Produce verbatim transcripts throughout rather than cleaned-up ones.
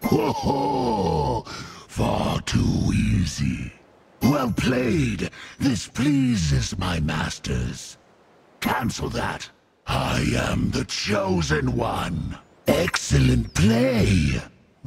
Ho ho! Far too easy. Well played. This pleases my masters. Cancel that. I am the chosen one. Excellent play.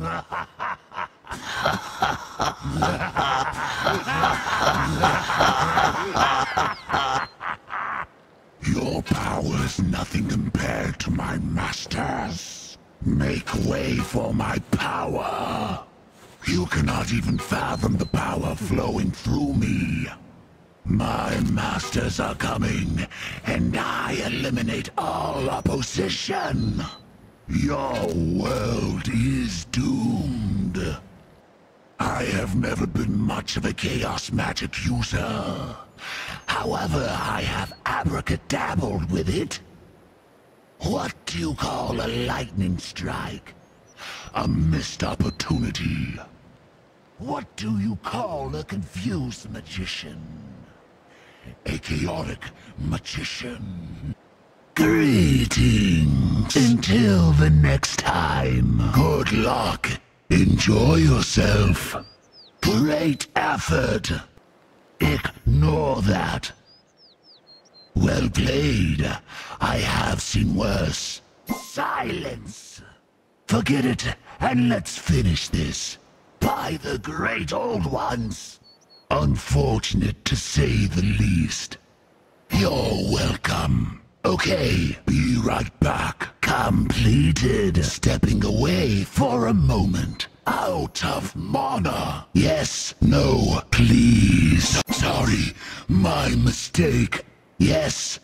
Your power's nothing compared to my master's. Make way for my power. You cannot even fathom the power flowing through me. My masters are coming, and I eliminate all opposition. Your world is doomed. I have never been much of a chaos magic user. However, I have abracadabbled with it. What do you call a lightning strike? A missed opportunity. What do you call a confused magician? A chaotic magician. Greetings. Until the next time. Good luck. Enjoy yourself. Great effort. Ignore that. Well played. I have seen worse. Silence. Forget it, and let's finish this. By the great old ones. Unfortunate to say the least. You're welcome. Okay, be right back. Completed. Stepping away for a moment. Out of mana. Yes, no, please. Sorry, my mistake. Yes.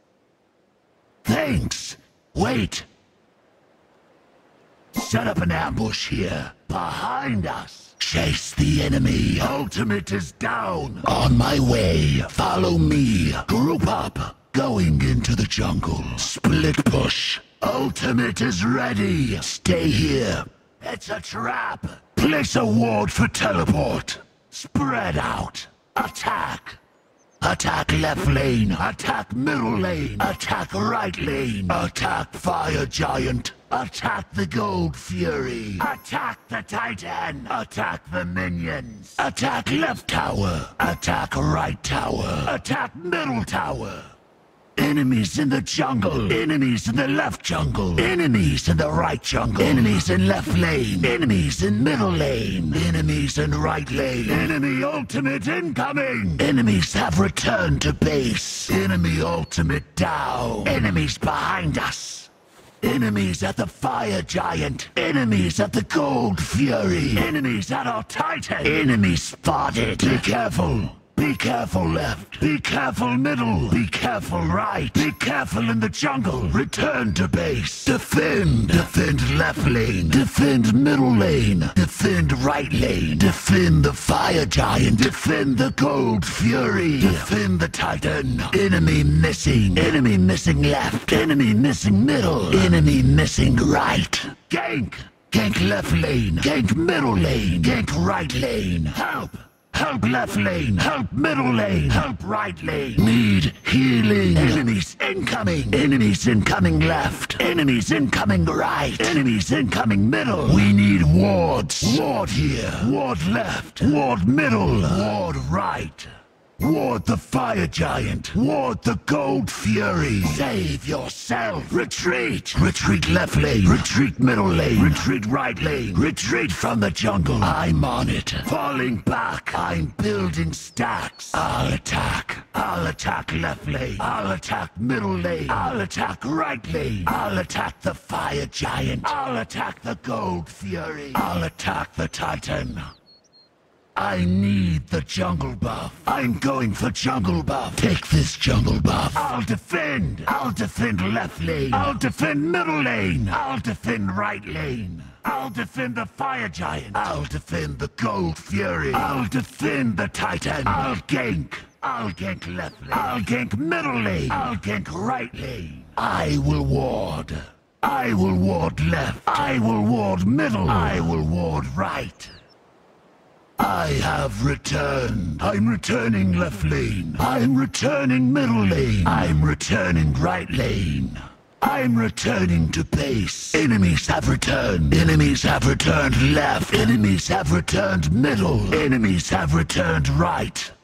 Thanks. Wait. Set up an ambush here. Behind us. Chase the enemy. Ultimate is down. On my way. Follow me. Group up. Going into the jungle. Split push. Ultimate is ready. Stay here. It's a trap. Place a ward for teleport. Spread out. Attack. Attack left lane. Attack middle lane. Attack right lane. Attack fire giant. Attack the gold fury. Attack the titan. Attack the minions. Attack left tower. Attack right tower. Attack middle tower. Enemies in the jungle. Enemies in the left jungle. Enemies in the right jungle. Enemies in left lane. Enemies in middle lane. Enemies in right lane. Enemy ultimate incoming. Enemies have returned to base. Enemy ultimate down. Enemies behind us. Enemies at the fire giant. Enemies at the gold fury. Enemies at our titan. Enemies spotted. Be careful. Be careful left. Be careful middle. Be careful right. Be careful in the jungle. Return to base. Defend. Defend left lane. Defend middle lane. Defend right lane. Defend the fire giant. Defend the gold fury. Defend the titan. Enemy missing. Enemy missing left. Enemy missing middle. Enemy missing right. Gank. Gank left lane. Gank middle lane. Gank right lane. Help. Help left lane! Help middle lane! Help right lane! Need healing! Enemies incoming! Enemies incoming left! Enemies incoming right! Enemies incoming middle! We need wards! Ward here! Ward left! Ward middle! Ward right! Ward the fire giant! Ward the gold fury! Save yourself! Retreat! Retreat left lane! Retreat middle lane! Retreat right lane! Retreat from the jungle! I'm on it! Falling back! I'm building stacks! I'll attack! I'll attack left lane! I'll attack middle lane! I'll attack right lane! I'll attack the fire giant! I'll attack the gold fury! I'll attack the titan! I need the jungle buff. I'm going for jungle buff. Take this jungle buff. I'll defend. I'll defend left lane. I'll defend middle lane. I'll defend right lane. I'll defend the fire giant. I'll defend the gold fury. I'll defend the titan. I'll gank. I'll gank left lane. I'll gank middle lane. I'll gank right lane. I will ward. I will ward left. I will ward middle. I will ward right. I have returned. I'm returning left lane. I'm returning middle lane. I'm returning right lane. I'm returning to base. Enemies have returned. Enemies have returned left. Enemies have returned middle. Enemies have returned right.